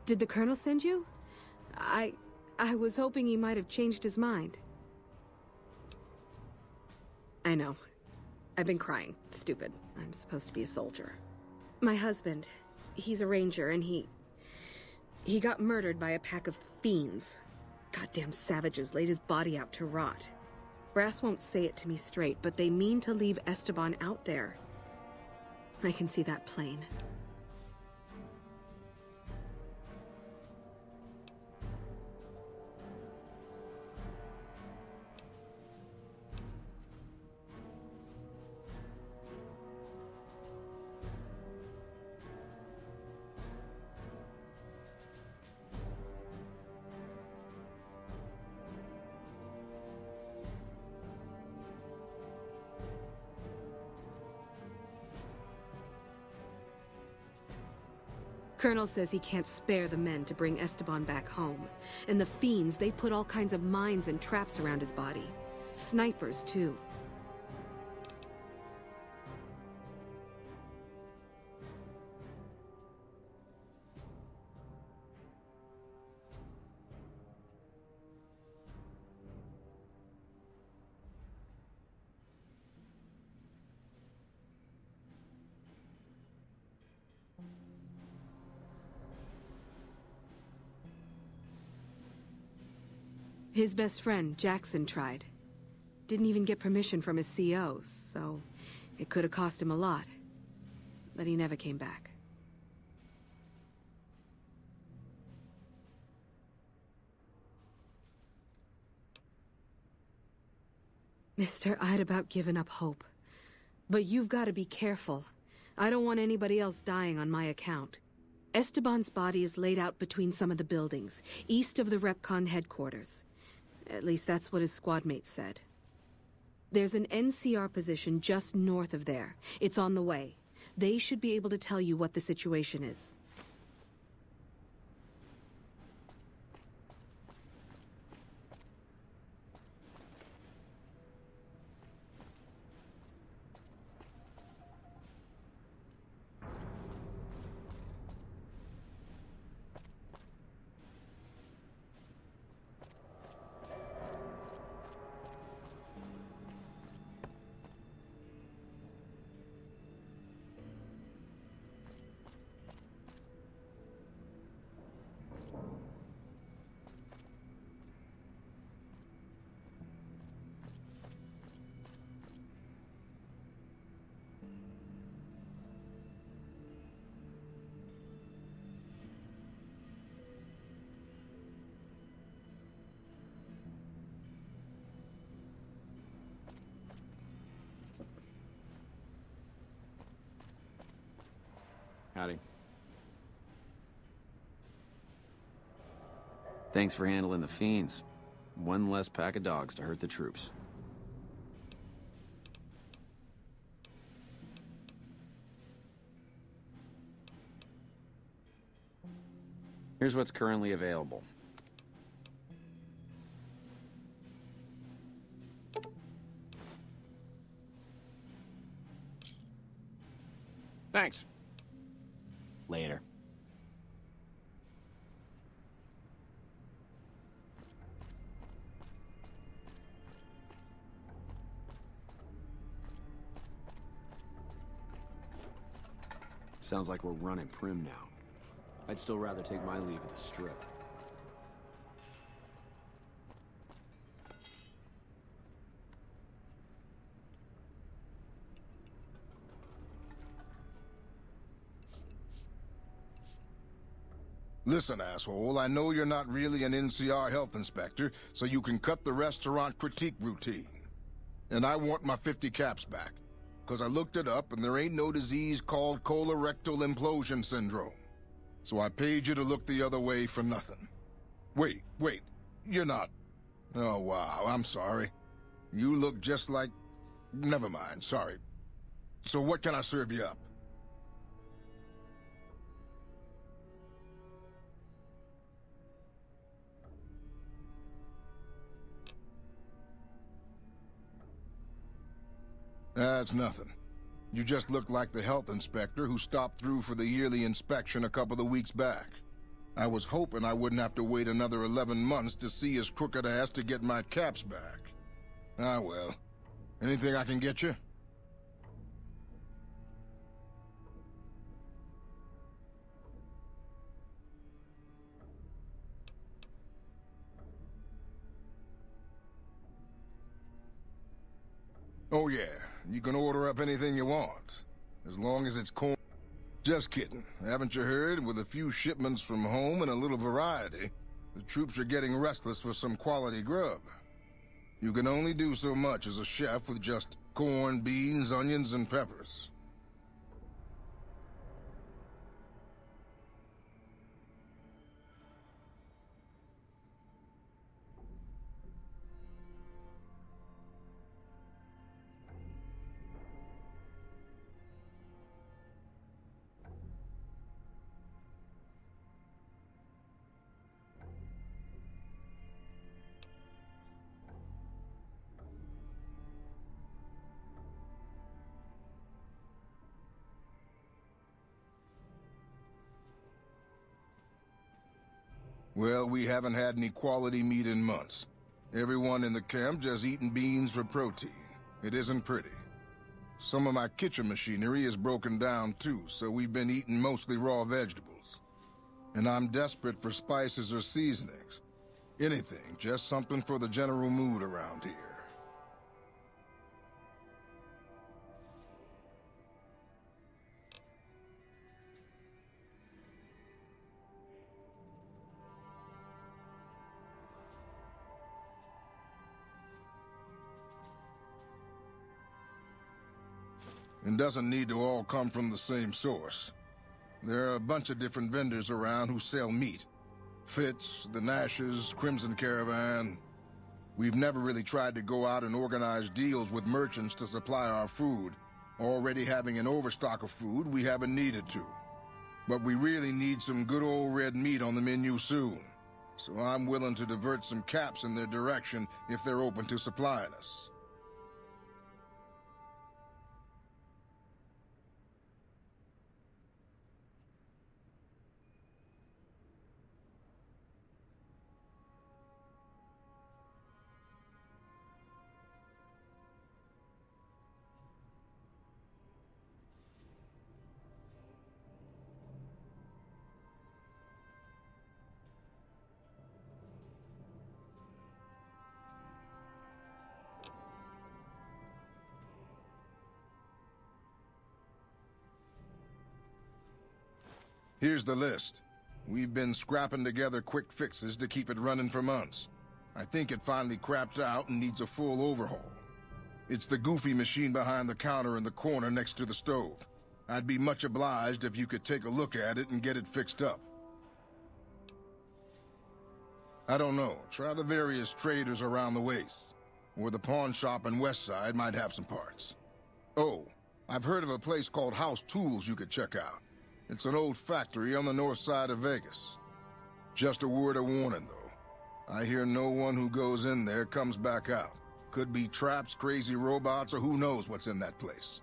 Did the Colonel send you? I was hoping he might have changed his mind. I know. I've been crying. Stupid. I'm supposed to be a soldier. My husband, he's a ranger, and he got murdered by a pack of fiends. Goddamn savages laid his body out to rot. Brass won't say it to me straight, but they mean to leave Esteban out there. I can see that plain. Colonel says he can't spare the men to bring Esteban back home. And the fiends, they put all kinds of mines and traps around his body. Snipers, too. His best friend, Jackson, tried. Didn't even get permission from his CO, so it could have cost him a lot. But he never came back. Mister, I'd about given up hope. But you've got to be careful. I don't want anybody else dying on my account. Esteban's body is laid out between some of the buildings, east of the Repcon headquarters. At least that's what his squad mates said. There's an NCR position just north of there. It's on the way. They should be able to tell you what the situation is. Howdy. Thanks for handling the fiends. One less pack of dogs to hurt the troops. Here's what's currently available. Thanks. Later. Sounds like we're running prim now. I'd still rather take my leave of the Strip. Listen, asshole, I know you're not really an NCR health inspector, so you can cut the restaurant critique routine. And I want my 50 caps back, because I looked it up and there ain't no disease called colorectal implosion syndrome. So I paid you to look the other way for nothing. Wait, you're not... Oh, wow, I'm sorry. You look just like... Never mind, sorry. So what can I serve you up? That's nothing. You just look like the health inspector who stopped through for the yearly inspection a couple of weeks back. I was hoping I wouldn't have to wait another 11 months to see his crooked ass to get my caps back. Ah, well. Anything I can get you? Oh yeah, you can order up anything you want. As long as it's corn. Just kidding. Haven't you heard? With a few shipments from home and a little variety, the troops are getting restless for some quality grub. You can only do so much as a chef with just corn, beans, onions, and peppers. Well, we haven't had any quality meat in months. Everyone in the camp just eating beans for protein. It isn't pretty. Some of my kitchen machinery is broken down too, so we've been eating mostly raw vegetables. And I'm desperate for spices or seasonings. Anything, just something for the general mood around here. It doesn't need to all come from the same source. There are a bunch of different vendors around who sell meat. Fitz, the Nashes, Crimson Caravan. We've never really tried to go out and organize deals with merchants to supply our food. Already having an overstock of food, we haven't needed to. But we really need some good old red meat on the menu soon. So I'm willing to divert some caps in their direction if they're open to supplying us. Here's the list. We've been scrapping together quick fixes to keep it running for months. I think it finally crapped out and needs a full overhaul. It's the goofy machine behind the counter in the corner next to the stove. I'd be much obliged if you could take a look at it and get it fixed up. I don't know. Try the various traders around the waste. Or the pawn shop in Westside might have some parts. Oh, I've heard of a place called House Tools you could check out. It's an old factory on the north side of Vegas. Just a word of warning, though. I hear no one who goes in there comes back out. Could be traps, crazy robots, or who knows what's in that place.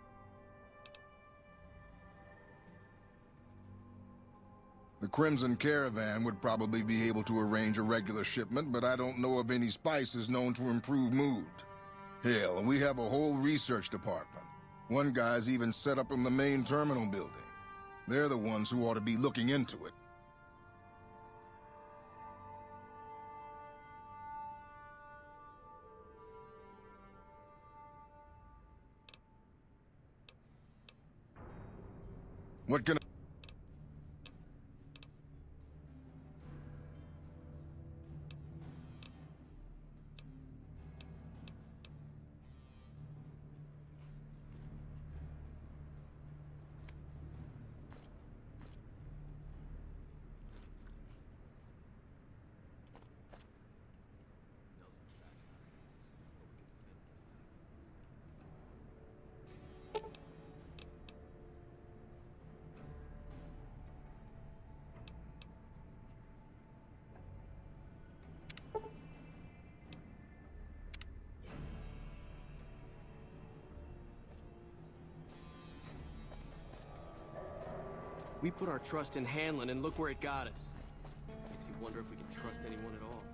The Crimson Caravan would probably be able to arrange a regular shipment, but I don't know of any spices known to improve mood. Hell, we have a whole research department. One guy's even set up in the main terminal building. They're the ones who ought to be looking into it. What can I... We put our trust in Hanlon, and look where it got us. Makes you wonder if we can trust anyone at all.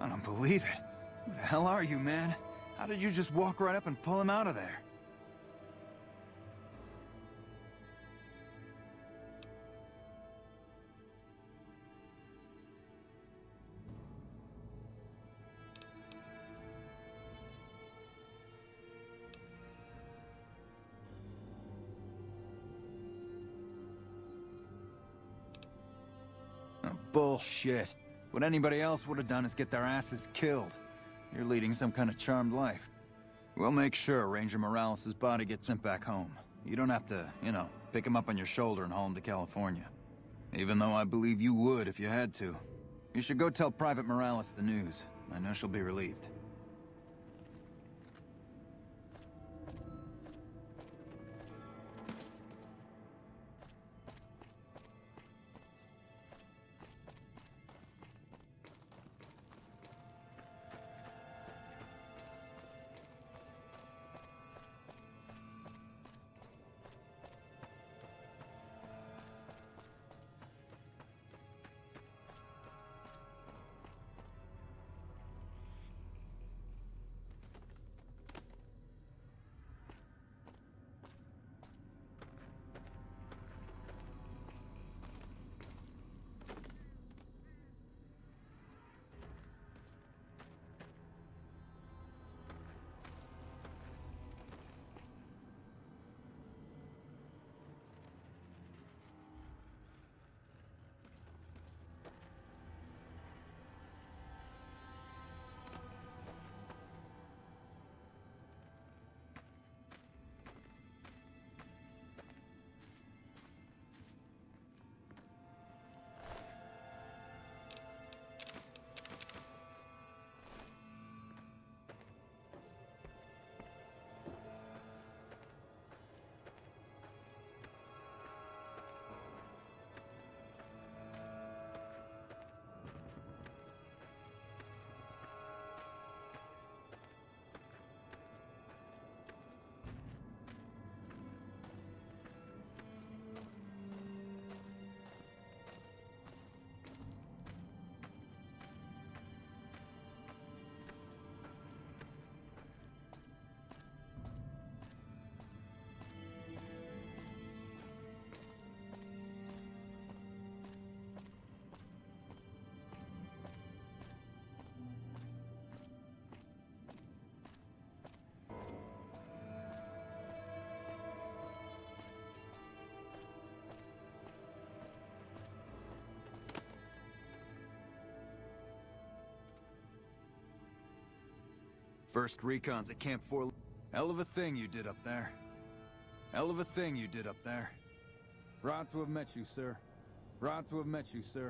I don't believe it. Who the hell are you, man? How did you just walk right up and pull him out of there? Oh, bullshit. What anybody else would have done is get their asses killed. You're leading some kind of charmed life. We'll make sure Ranger Morales' body gets sent back home. You don't have to, pick him up on your shoulder and haul him to California. Even though I believe you would if you had to. You should go tell Private Morales the news. I know she'll be relieved. First recon's at Camp 4. Hell of a thing you did up there. Hell of a thing you did up there. Proud to have met you, sir. Proud to have met you, sir.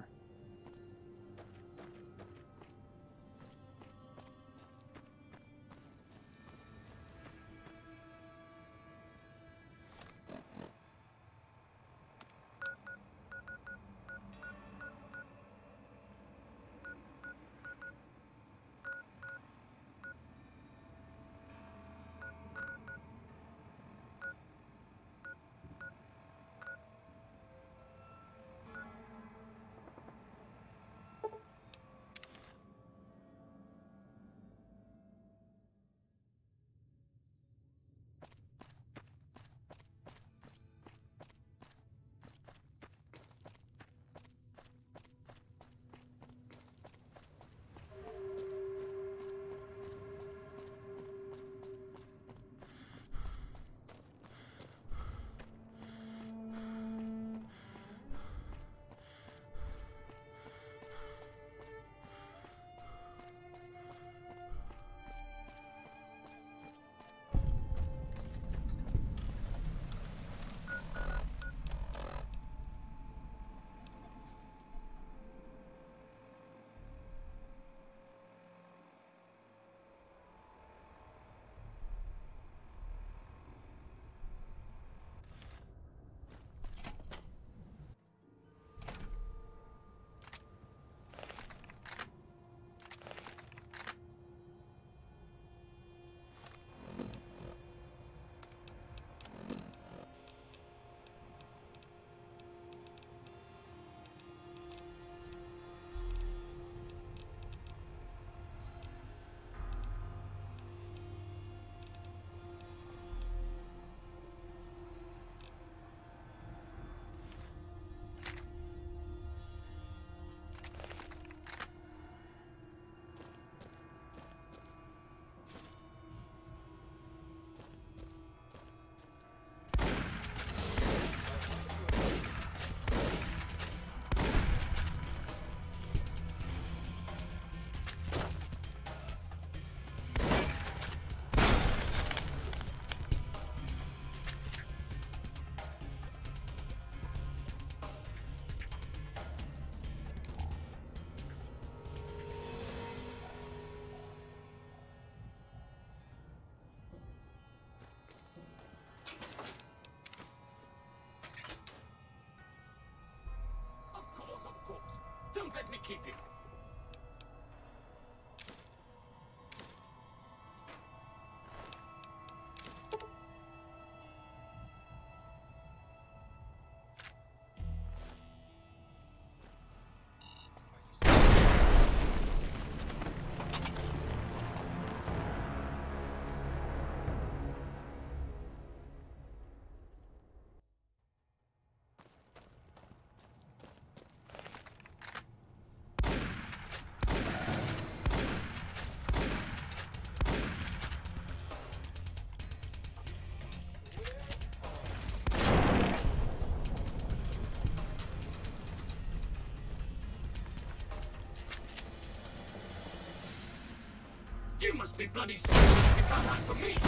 keep him. You must be bloody stupid if you come out for me!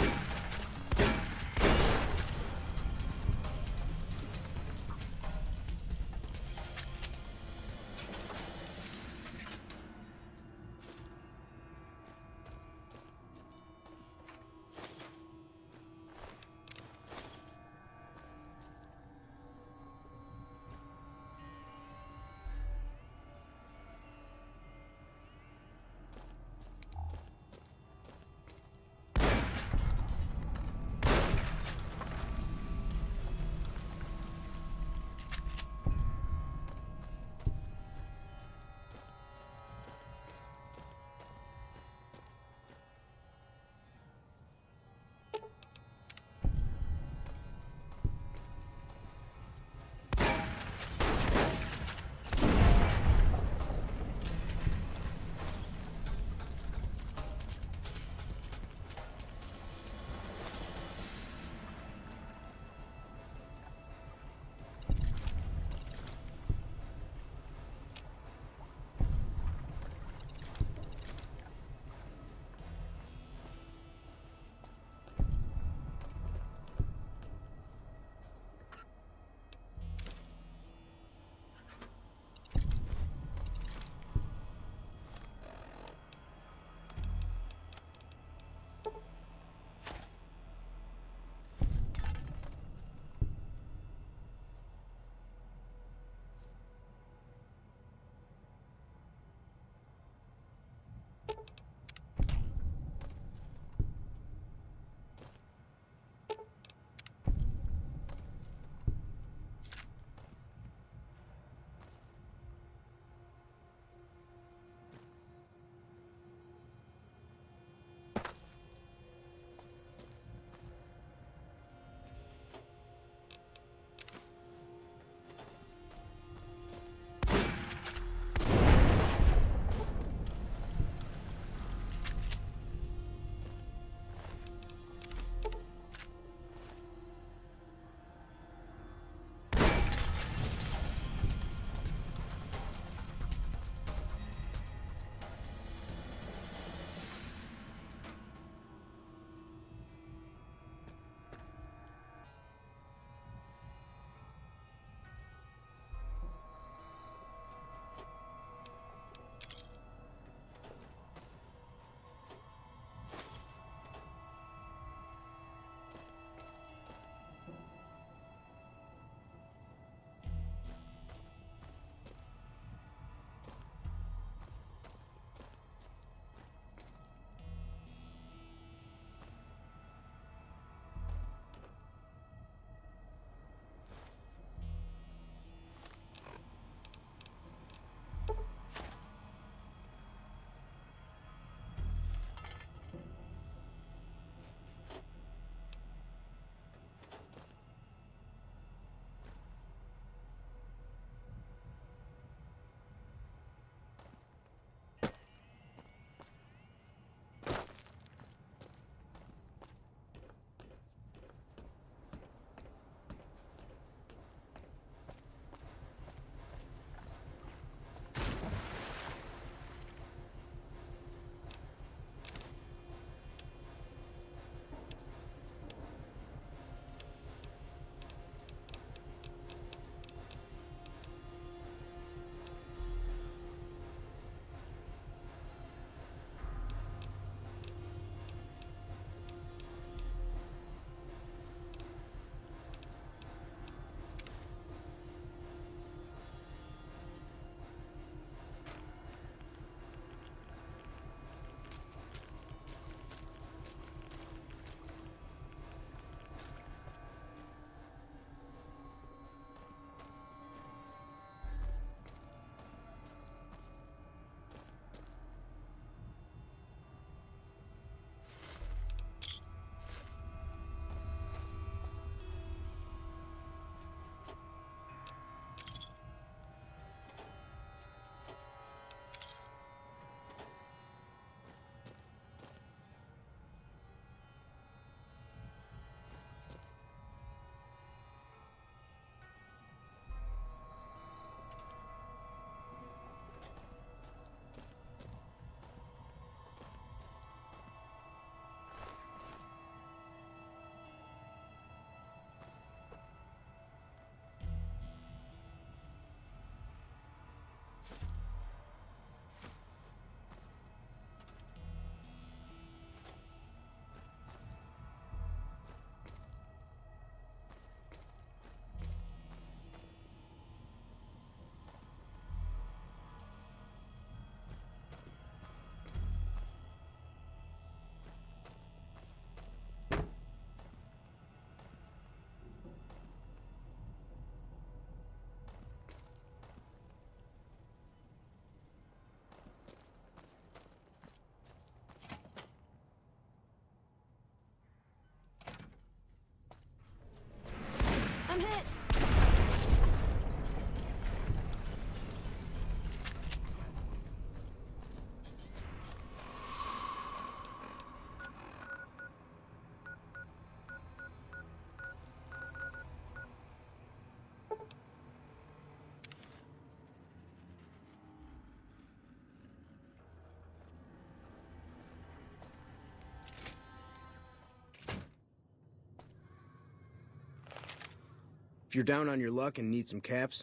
If you're down on your luck and need some caps...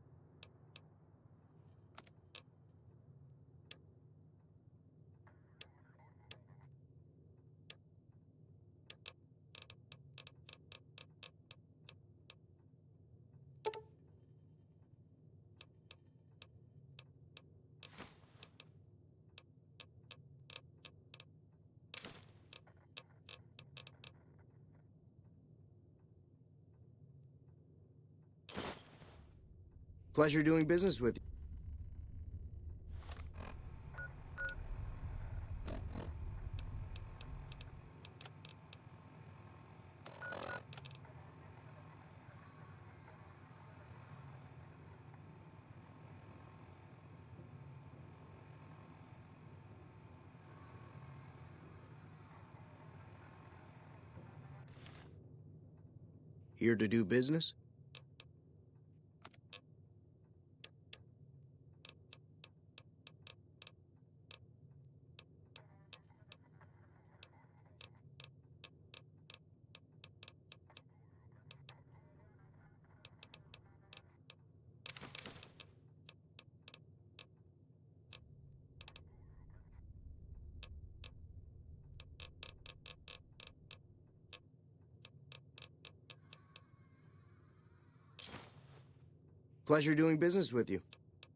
Pleasure doing business with you. Here to do business? Pleasure doing business with you.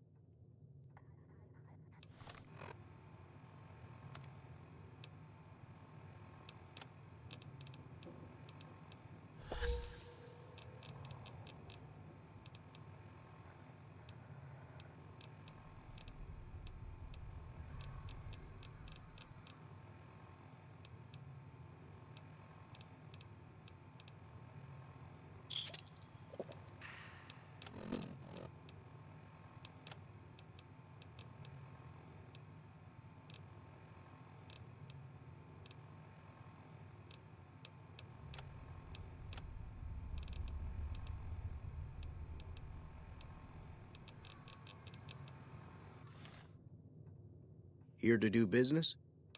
Here to do business?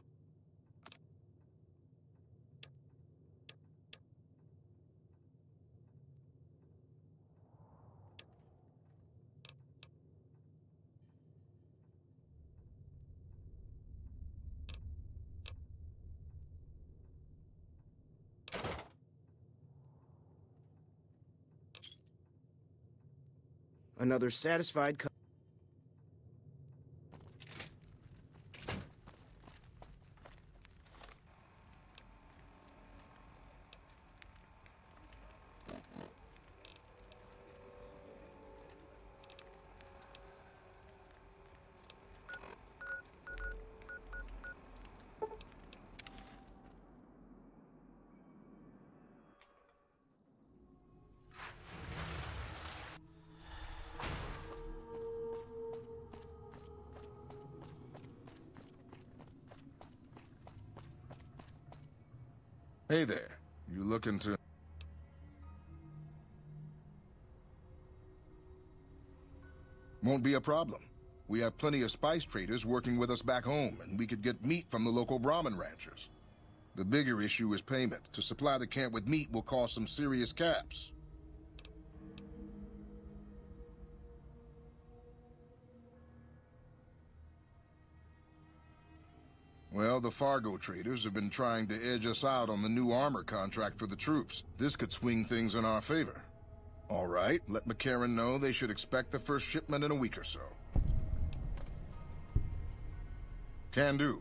Another satisfied customer. Hey there. You looking to... Won't be a problem. We have plenty of spice traders working with us back home, and we could get meat from the local Brahmin ranchers. The bigger issue is payment. To supply the camp with meat will cost some serious caps. Well, the Fargo traders have been trying to edge us out on the new armor contract for the troops. This could swing things in our favor. All right, let McCarran know they should expect the first shipment in a week or so. Can do.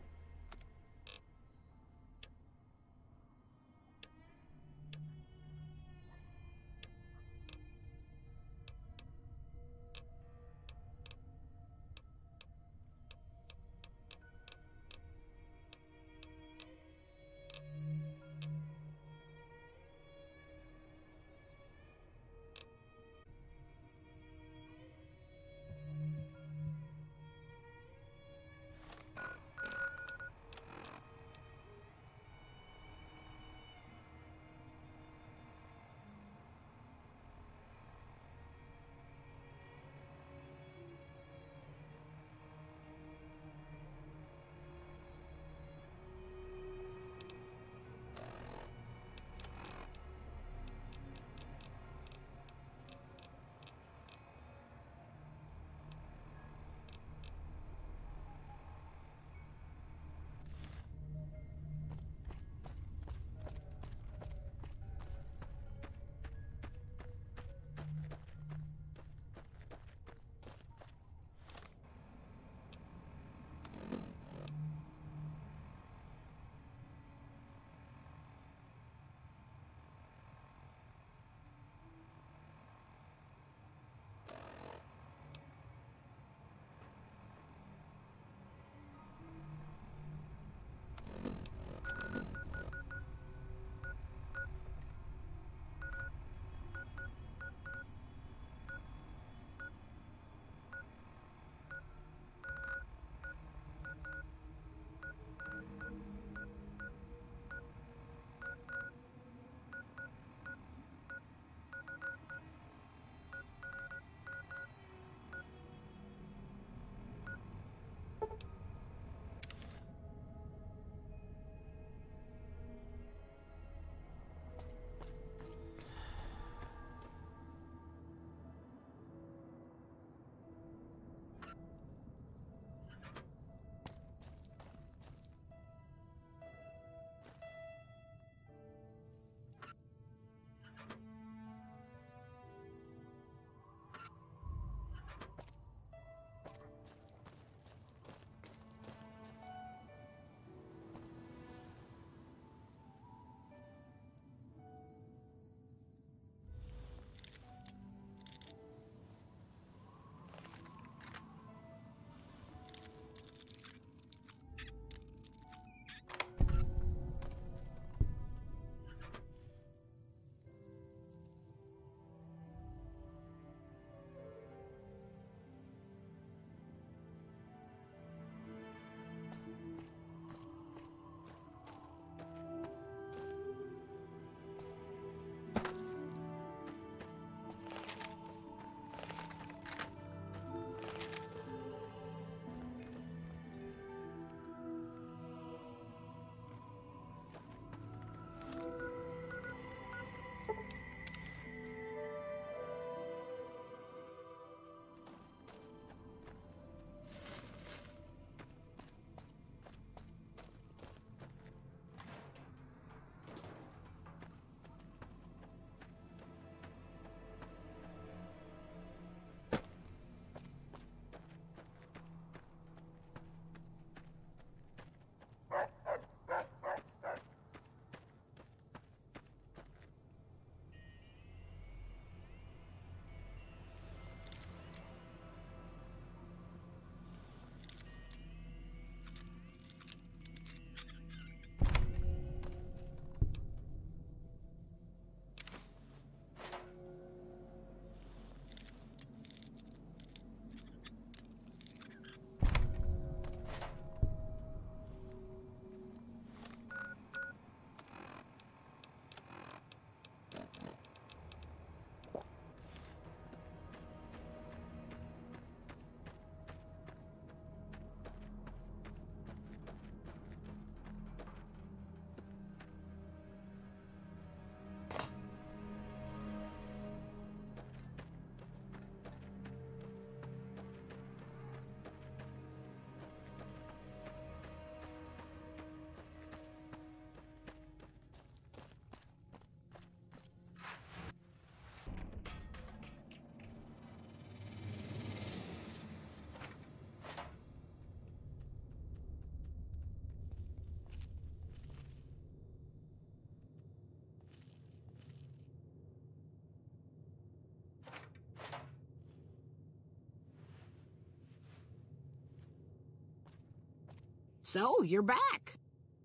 So, you're back.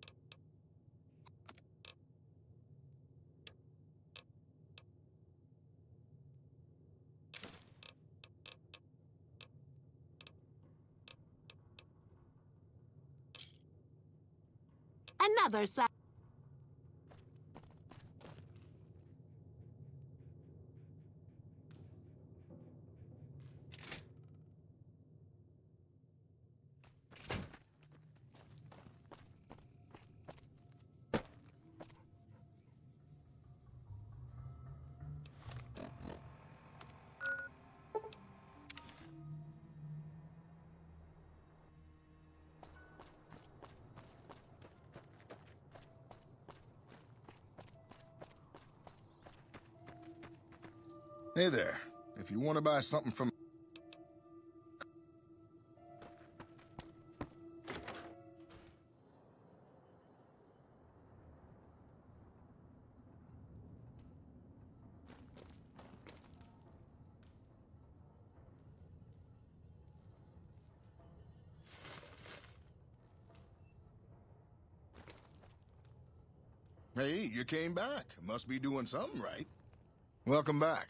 Another side. Hey there. If you want to buy something from... Hey, you came back. Must be doing something right. Welcome back.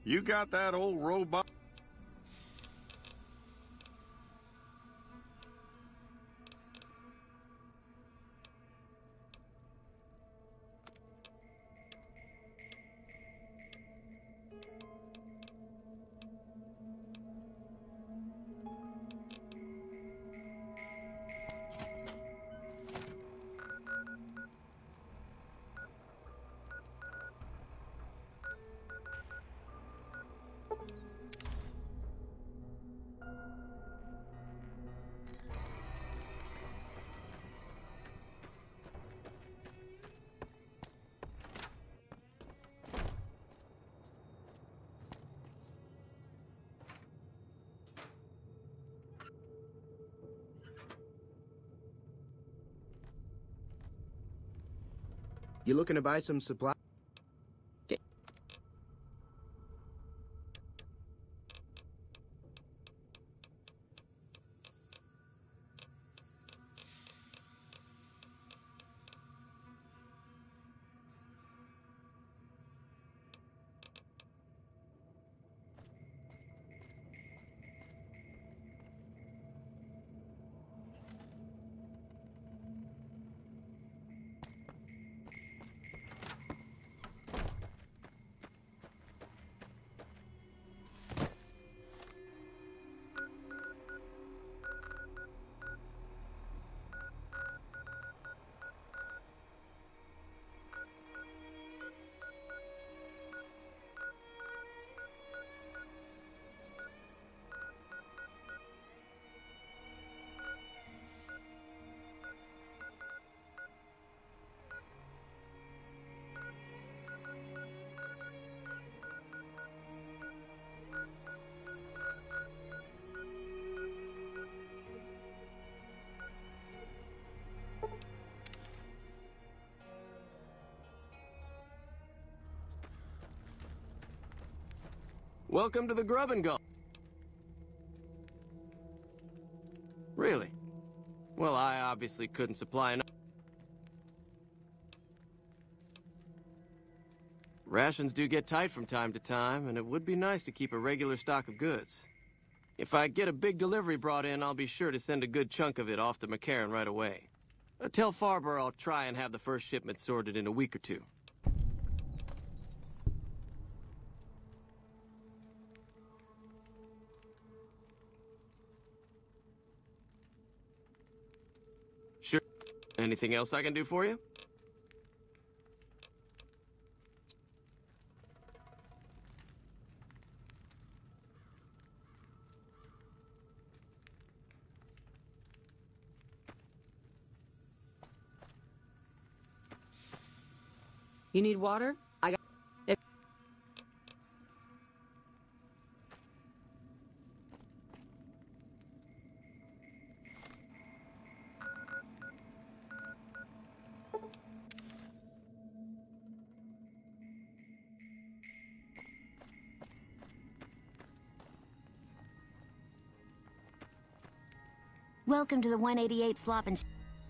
You got that old robot? You looking to buy some supply? Welcome to the Grub and Go. Really? Well, I obviously couldn't supply enough. Rations do get tight from time to time, and it would be nice to keep a regular stock of goods. If I get a big delivery brought in, I'll be sure to send a good chunk of it off to McCarran right away. Tell Farber I'll try and have the first shipment sorted in a week or two. Sure. Anything else I can do for you? You need water? I got it. Welcome to the 188 Slop and...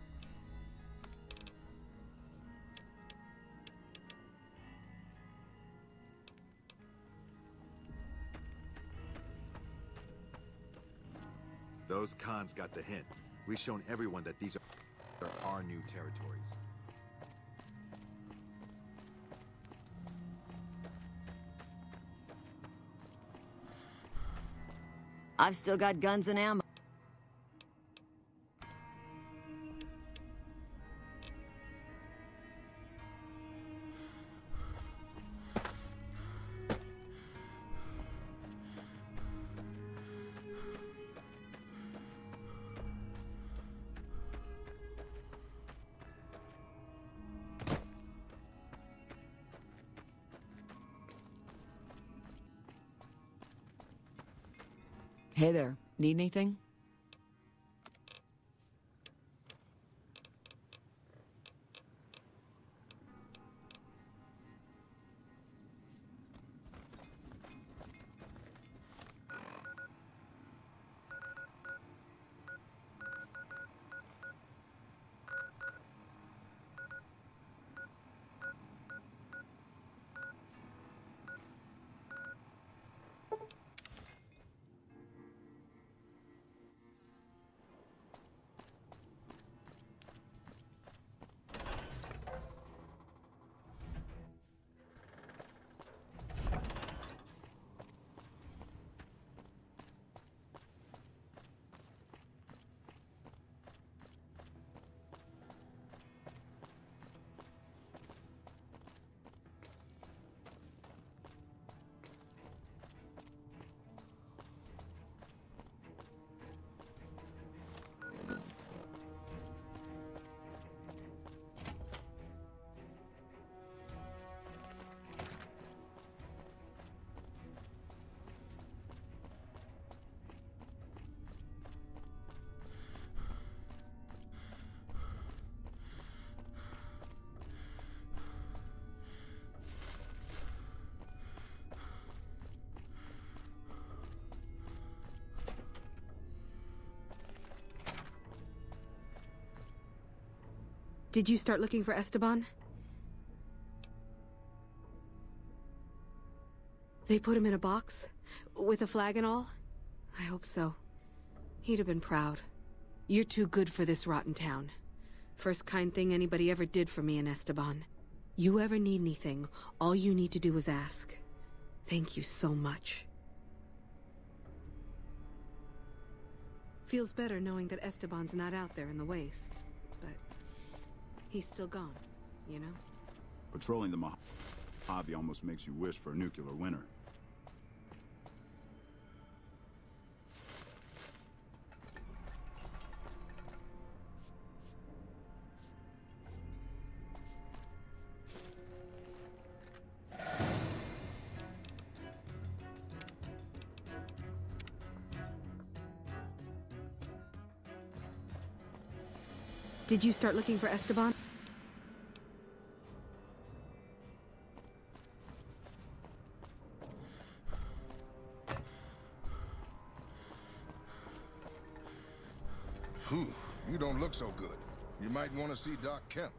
Those cons got the hint. We've shown everyone that these are our new territories. I've still got guns and ammo. Hey there, need anything? Did you start looking for Esteban? They put him in a box? With a flag and all? I hope so. He'd have been proud. You're too good for this rotten town. First kind thing anybody ever did for me and Esteban. You ever need anything, all you need to do is ask. Thank you so much. Feels better knowing that Esteban's not out there in the waste. But he's still gone, you know? Patrolling the Mojave almost makes you wish for a nuclear winter. Did you start looking for Esteban? Whew, you don't look so good. You might want to see Doc Kemp.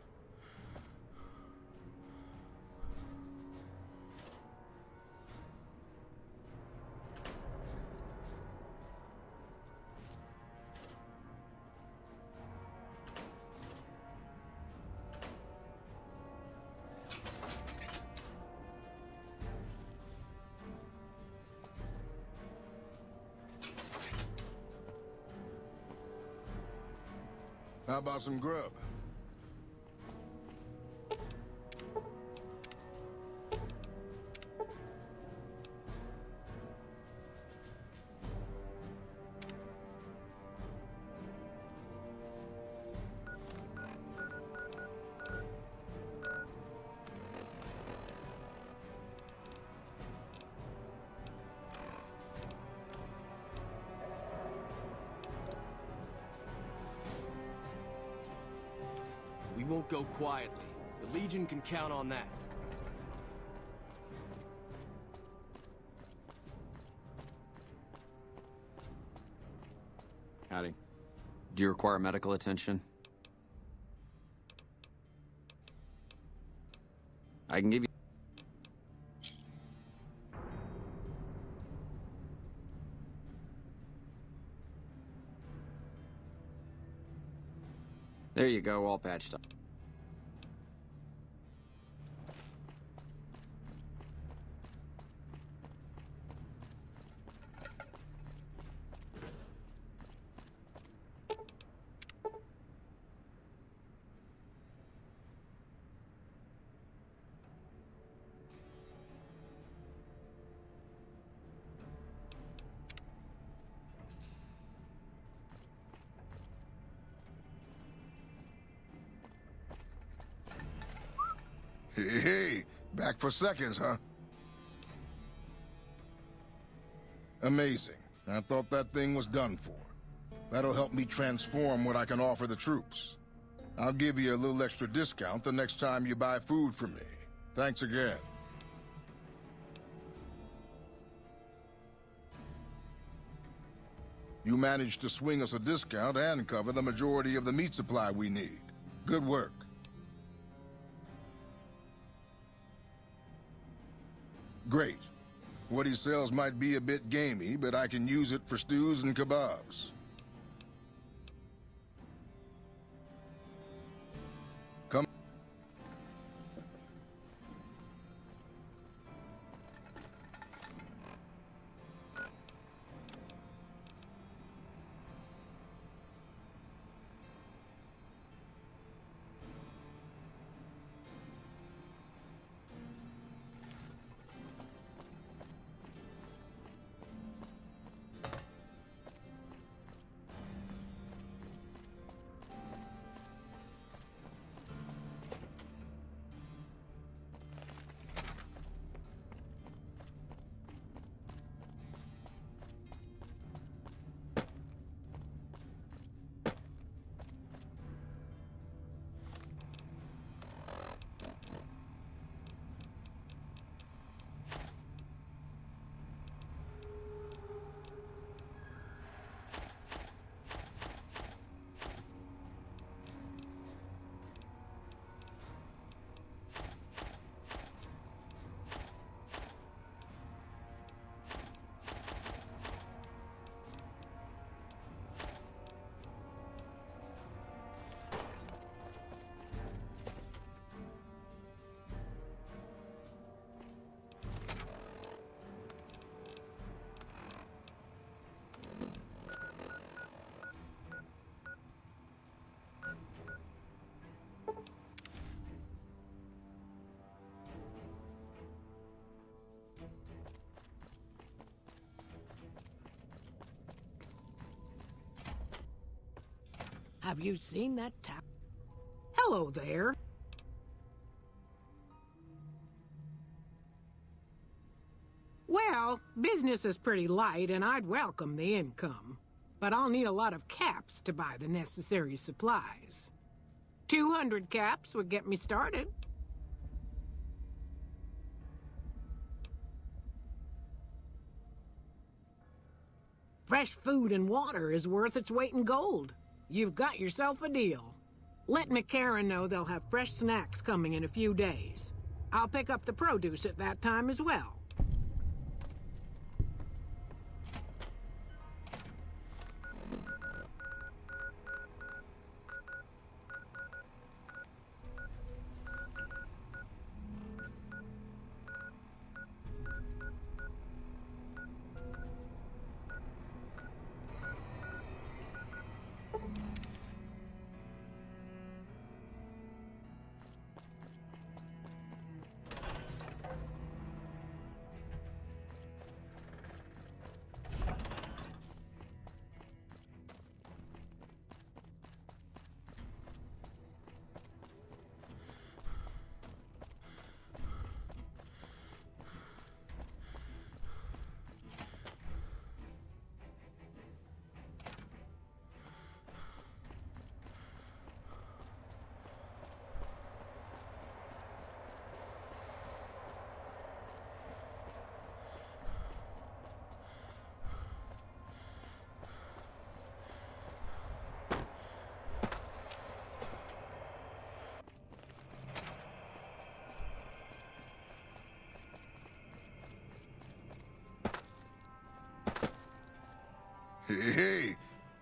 How about some grub? We won't go quietly. The Legion can count on that. Howdy. Do you require medical attention? I can give you... There you go, all patched up. Hey, back for seconds, huh? Amazing. I thought that thing was done for. That'll help me transform what I can offer the troops. I'll give you a little extra discount the next time you buy food from me. Thanks again. You managed to swing us a discount and cover the majority of the meat supply we need. Good work. Great. What he sells might be a bit gamey, but I can use it for stews and kebabs. Come. Have you seen that tap? Hello there. Well, business is pretty light, and I'd welcome the income. But I'll need a lot of caps to buy the necessary supplies. 200 caps would get me started. Fresh food and water is worth its weight in gold. You've got yourself a deal. Let McCarran know they'll have fresh snacks coming in a few days. I'll pick up the produce at that time as well. Hey.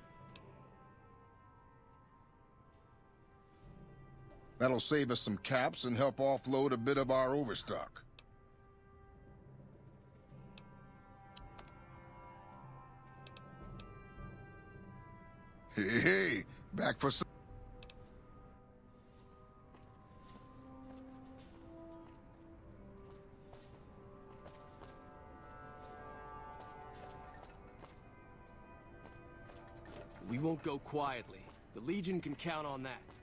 That'll save us some caps and help offload a bit of our overstock. Hey, back for some... We won't go quietly. The Legion can count on that.